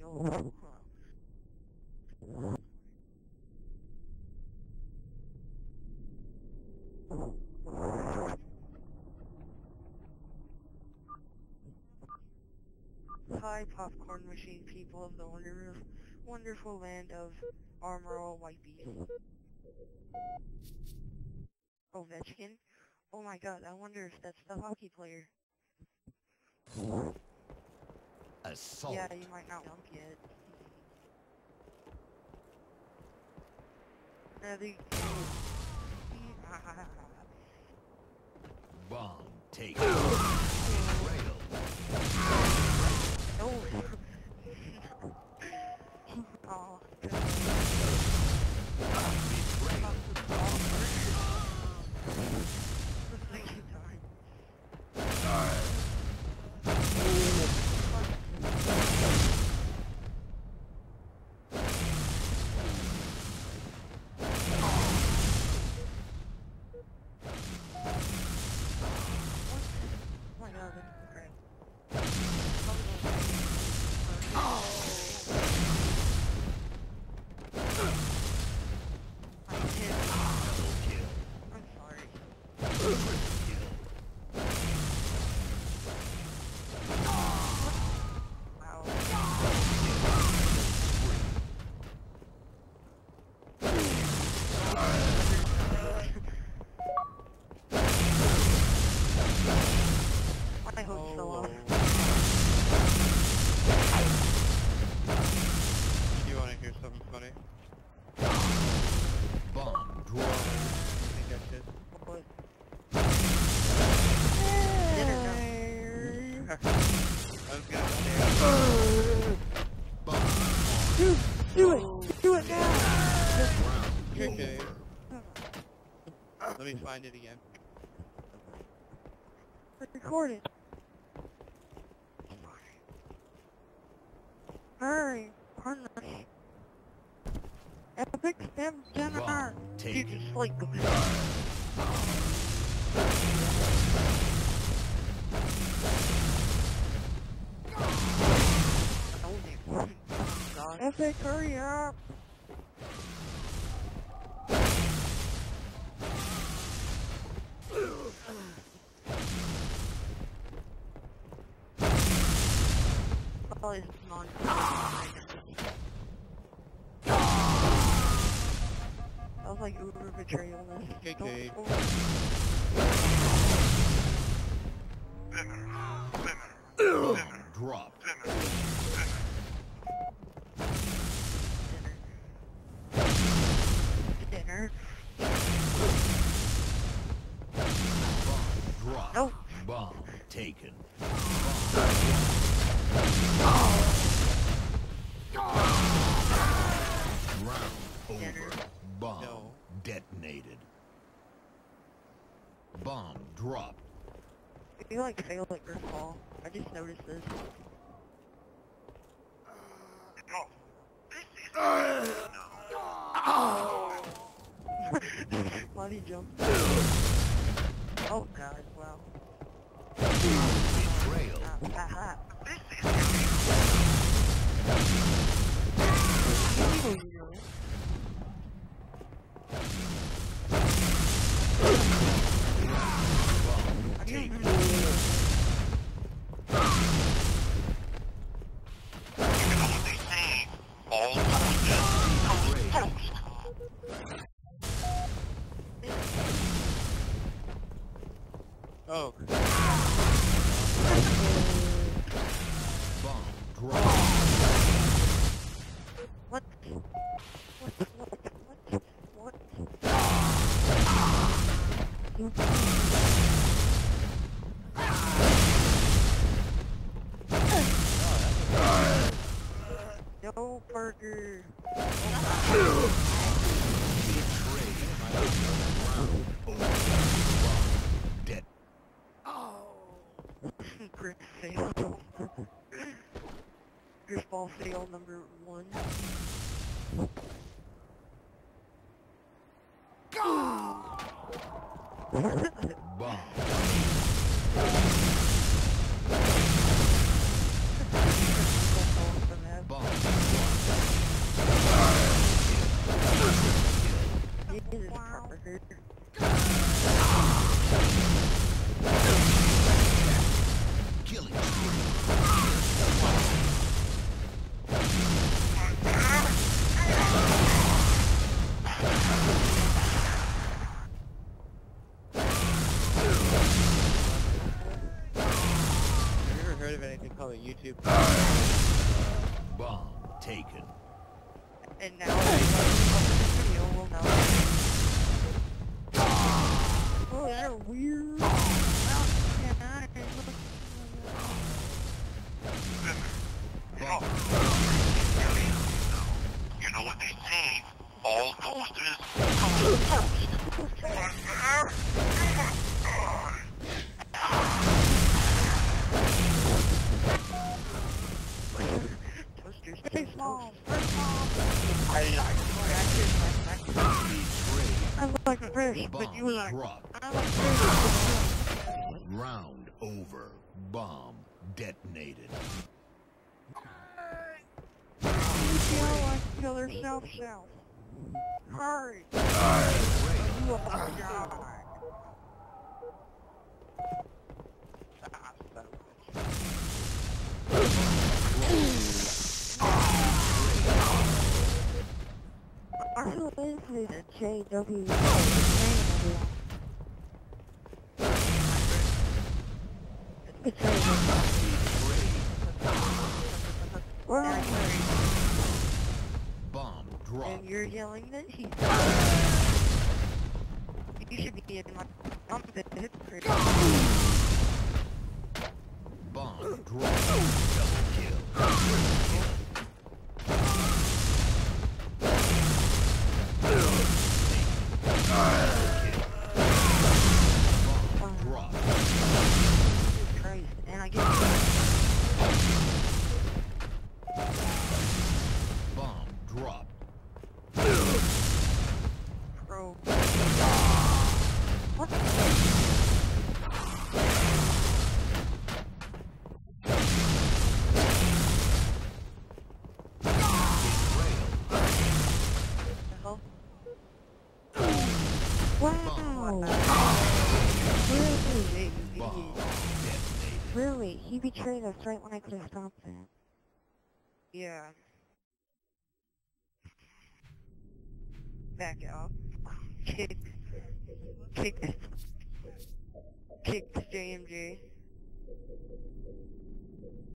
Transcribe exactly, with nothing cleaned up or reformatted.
yo. Hi, popcorn machine people of the wonder wonderful land of Armoral Whitebeast. Ovechkin? Oh my god, I wonder if that's the hockey player. Assault. Yeah, you might not jump yet. Ready? Bomb take. Rail. Oh. Oh. Betrayal. The second time. I hope so. Oh. You want to hear something funny? Bomb drop. I think I should. What? I was gonna say. Bomb. Do, do it! Do it now! Okay. Let me find it again. Record it. Hurry! Hurry! Epic stem dinner! Bomb You take. just like go. Epic, hurry up! Oh, it's non. That was like uber betrayal. K K. Bomb drop. Dinner. Bomb drop. Nope. Bomb taken. Round over. Bomb No. detonated. Bomb dropped. You like fail at grifball. I just noticed this. Why did he jump? Oh god, wow. Betrayal. Ah, aha. Bomb taken. Oh. Bomb dropped. What? What? What? What? No burger. Dead. Grip fail. Grifball fail number one. Bomb. Bomb call it YouTube. Bomb taken. And now everybody on this video will know. Oh, they're weird. Oh, yeah, Bomb. You know what they say? All toasters come to toast. Toasters, Hey, toast, Mom. toast. I like I like fish, but you Bomb like... dropped. I like fish. Round over. Bomb detonated. You feel like kill herself, self. Hurry! You will die. Ah, son of a I feel this is a J W. It's betrayal. Where are you? Bomb And dropped. you're yelling that he... You should be in my... I'm the hypocrite. Bomb dropped. Double kill. Bomb dropped. Crazy. And I get... Bomb dropped. Pro. What? hell? Wow. Really? Bomb detonated. Really? He betrayed us right when I could have stopped that. Yeah. Back out. Kick. Kick. Kick J M J.